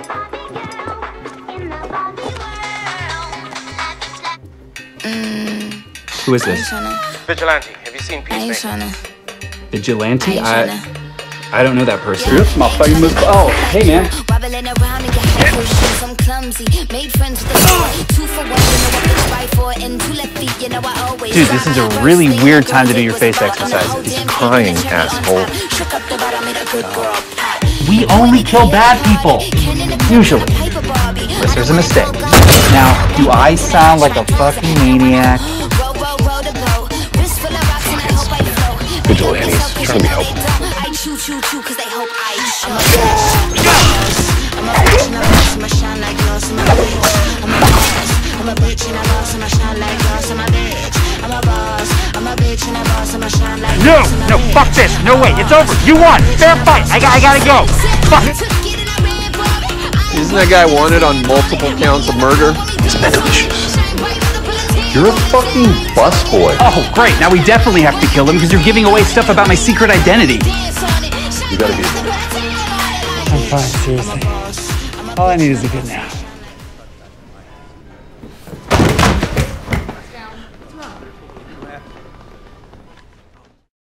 Who is this? Vigilante. Have you seen Peacemaker? Vigilante? I don't know that person. Oops, my famous. Oh, hey man. Dude, this is a really weird time to do your face exercises. He's crying, asshole. We only kill bad people. Usually. Unless there's a mistake. Now, do I sound like a fucking maniac? Vigilantes, trying to be helpful. No, fuck this. No way, it's over. You won. Fair fight. I gotta go. Fuck. Isn't that guy wanted on multiple counts of murder? He's mental issues. You're a fucking busboy. Oh, great. Now we definitely have to kill him because you're giving away stuff about my secret identity. You gotta be. I'm fine, seriously. All I need is a good nap.